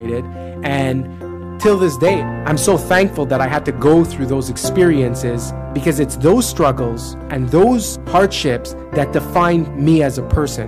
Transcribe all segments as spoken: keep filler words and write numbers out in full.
And till this day, I'm so thankful that I had to go through those experiences, because it's those struggles and those hardships that define me as a person.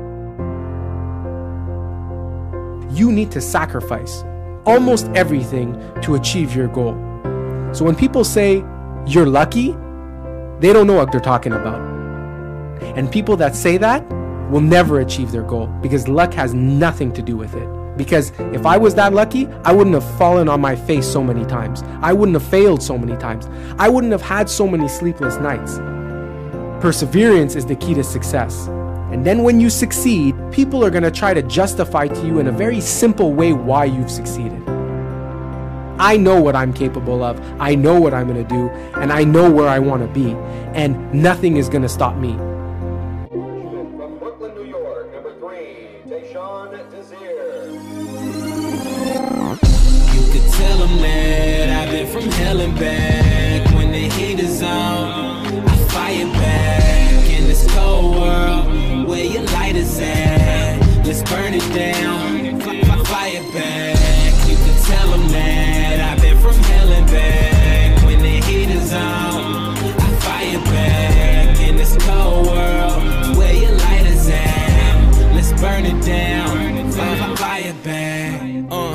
You need to sacrifice almost everything to achieve your goal. So when people say you're lucky, they don't know what they're talking about. And people that say that will never achieve their goal, because luck has nothing to do with it. Because if I was that lucky, I wouldn't have fallen on my face so many times. I wouldn't have failed so many times. I wouldn't have had so many sleepless nights. Perseverance is the key to success. And then when you succeed, people are going to try to justify to you in a very simple way why you've succeeded. I know what I'm capable of, I know what I'm going to do, and I know where I want to be. And nothing is going to stop me. From Brooklyn, New York, number three, Tayshawn Desir. You could tell them that I've been from hell and back. When the heat is on, I fire back. In this cold world, where your light is at, let's burn it down, fire back. You could tell them that I've been from hell and back. When the heat is on, I fire back. In this cold world, where your light is at, let's burn it down, fire back. Uh,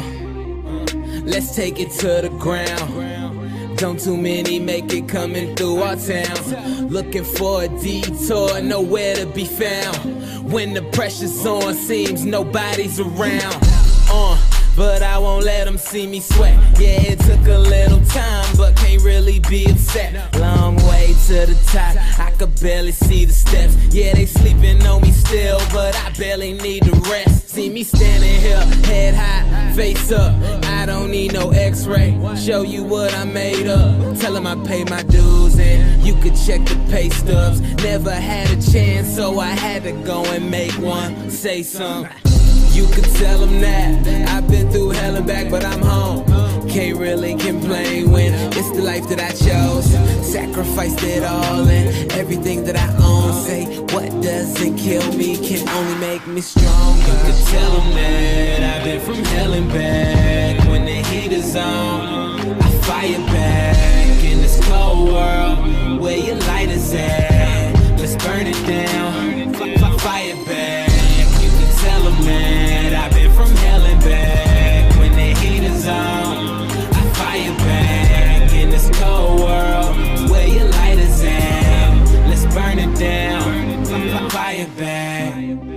let's take it to the ground. Don't too many make it coming through our town. Looking for a detour, nowhere to be found. When the pressure's on, seems nobody's around. Uh, but I won't let them see me sweat. Yeah, it took a little time, but can't really be upset. Long way to the top, I could barely see the steps. Yeah, they sleeping on me still, but I barely need the rest. See me standing here, head high, face up. I don't need no x-ray, show you what I made up. Tell them I paid my dues and you could check the pay stubs. Never had a chance, so I had to go and make one. Say something. You could tell them that I've been through hell and back, but I'm home. Can't really complain when it's the life that I chose. Sacrificed it all and everything that I own. Say what doesn't kill me can only make me stronger. You could tell them that I've been from hell and back. When the heat is on, I fire back. In this cold world, where your light is at, let's burn it down, fire back. Tell them that I've been from hell and back. When the heat is on, I fire back. In this cold world, where your light is at, let's burn it down, fire back.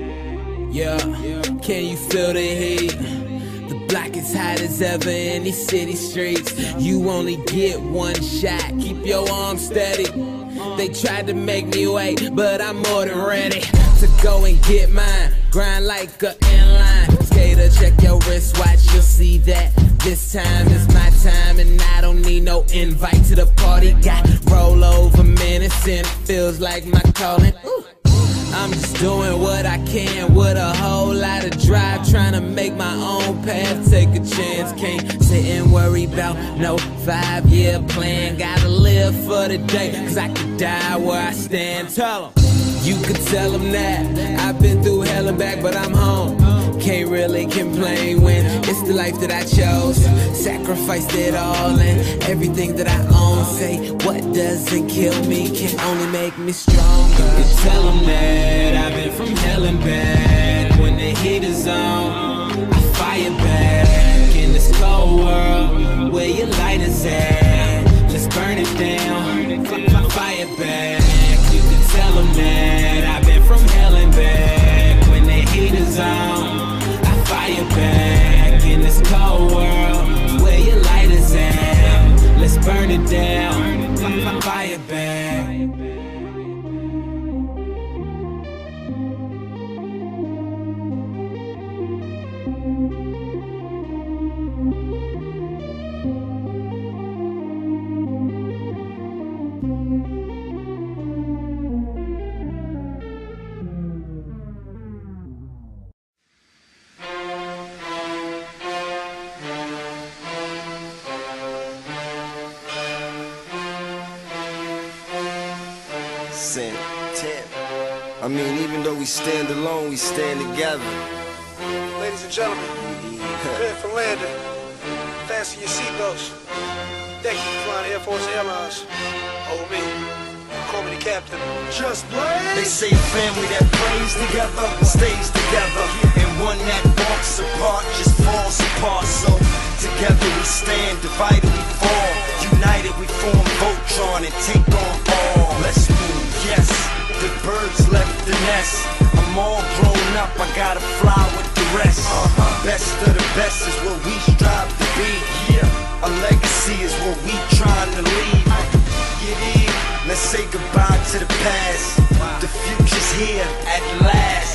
Yeah, can you feel the heat? The block is hot as ever in these city streets. You only get one shot, keep your arms steady. They tried to make me wait, but I'm more than ready to go and get mine. Grind like a inline skater, check your wristwatch, you'll see that this time is my time. And I don't need no invite to the party. Got rollover minutes and it feels like my calling. Ooh. I'm just doing what I can with a whole lot of drive, trying to make my own path, take a chance. Can't sit and worry about no five-year plan. Gotta live for the day, cause I could die where I stand. Tell them, you could tell them that I've been through hell and back, but I'm home. Can't really complain when it's the life that I chose. Sacrificed it all and everything that I own. Say what doesn't kill me can only make me stronger. You could tell them that I've been from hell and back. When the heat is on, I fire back. In this cold world, where your light is at, let's burn it down, fire back. You could tell them that I've been from hell and back. When the heat is on, I fire back. In this cold world, where your light is at, let's burn it down, fire back. Santana. I mean, even though we stand alone, we stand together. Ladies and and gentlemen, prepare for landing. Fasten your seatbelts. Thank you for flying Air Force Airlines. Hold me. Call me the captain. Just blaze. They say family that prays together stays together, and one that walks apart just falls apart. So together we stand, divided we fall, united we form Voltron and take on all. Let's move, yes. The birds left the nest. I'm all grown up, I gotta fly with the rest. Uh-huh. Best of the best is what we strive to be. Yeah, a legacy is what we trying to leave. Yeah, let's say goodbye to the past. The future's here at last.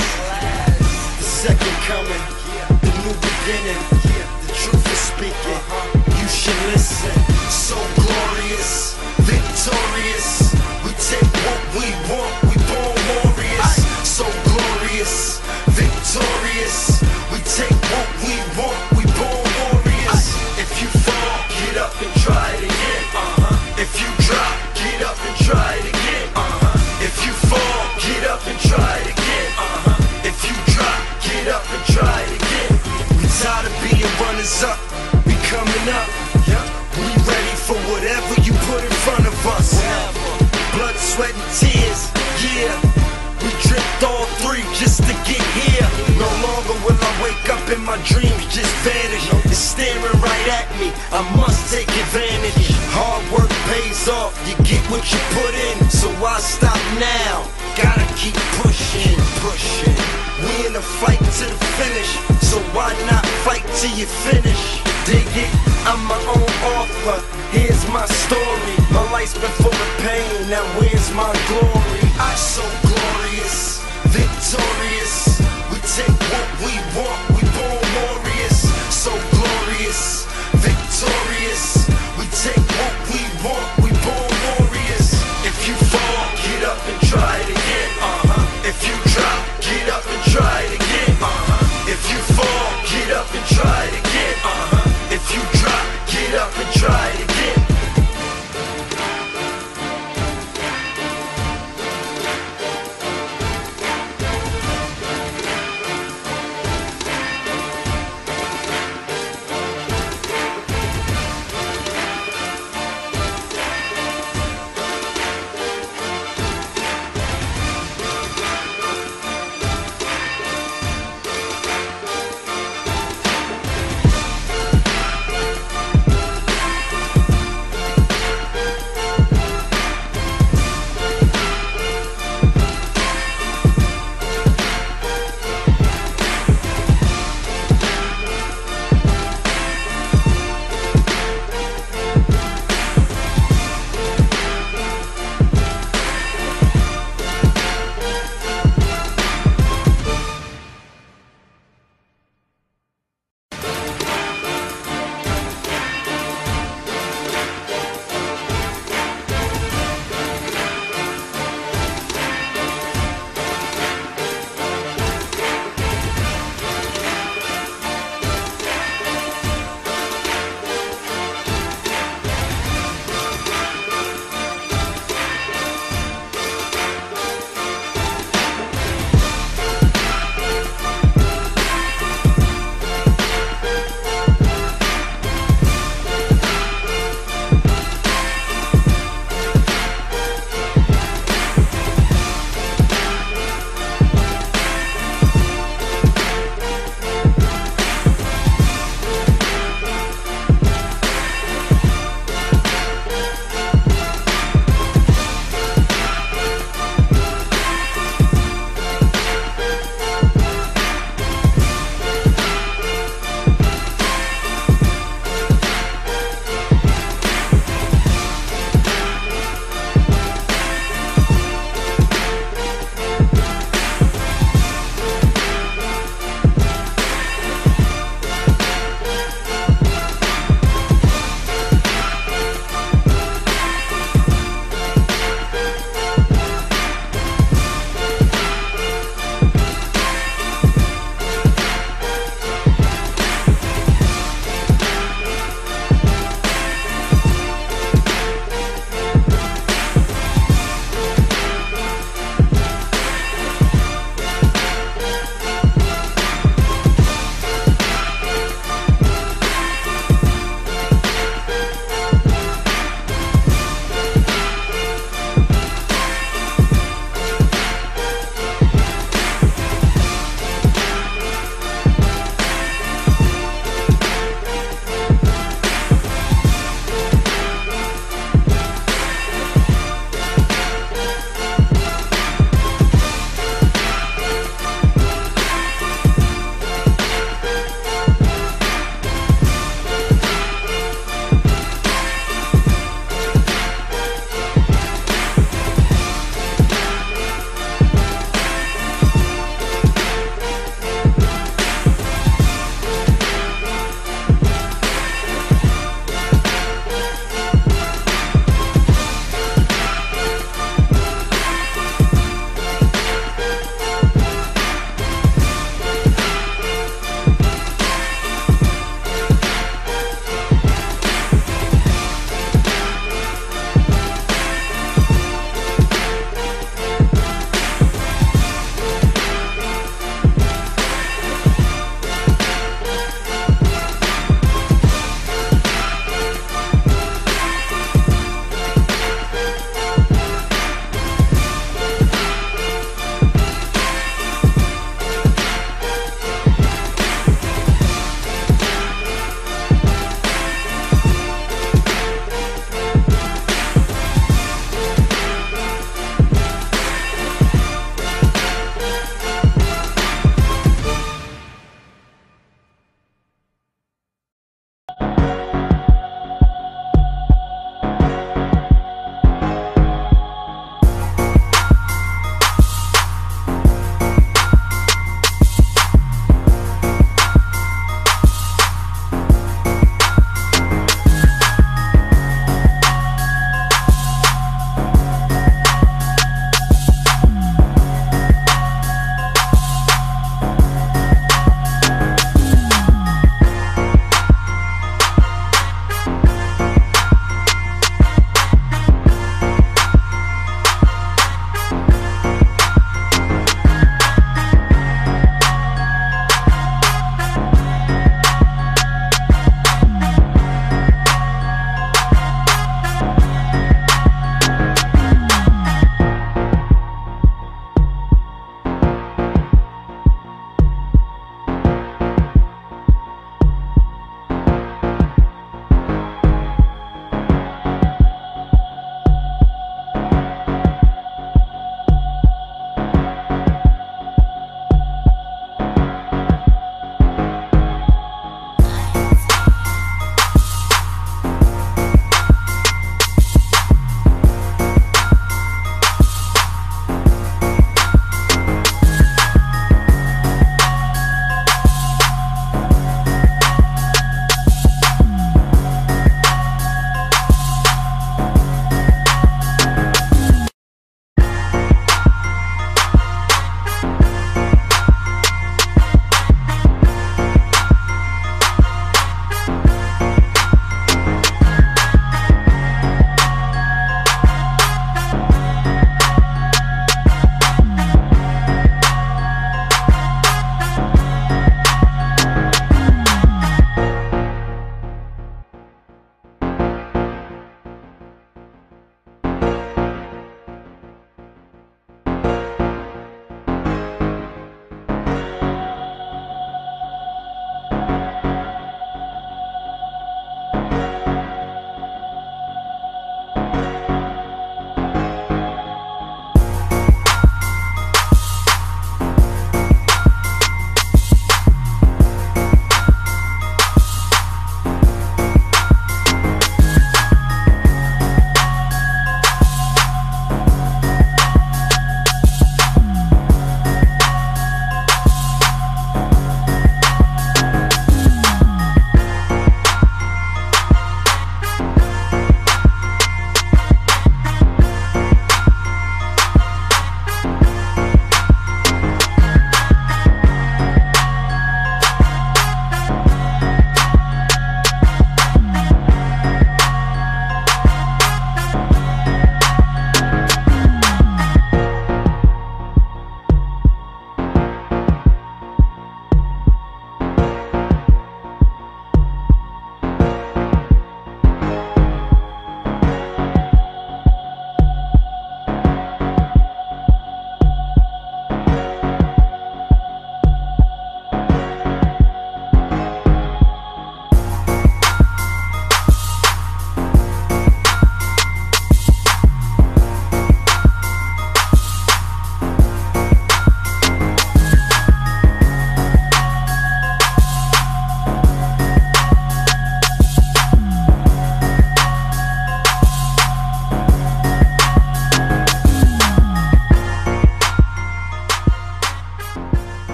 The second coming, the new beginning. The truth is speaking, you should listen. So glorious, victorious. We take what we want, we born warriors. So glorious, victorious. We take what we want, we born warriors. If you fall, get up and try it again. Uh-huh. If you drop, get up and try it again. Uh-huh. If you fall, get up and try it again. Uh-huh. If you drop, get up and try it again. We tired of being runners up, we coming up. We ready for whatever you put in front of us. Blood, sweat, and tears, yeah. We dripped all three just to get here. No longer will I wake up and my dreams just vanish. It's staring right at me, I must take advantage. Hard work pays off, you get what you put in. So why stop now? Gotta keep pushing, pushing. We in a fight to the finish, so why not fight till you finish? Dig it? I'm my own author, here's my story. My life's been full of pain, now where's my glory? I'm so glorious, victorious. We take what we want, we born warriors. So glorious.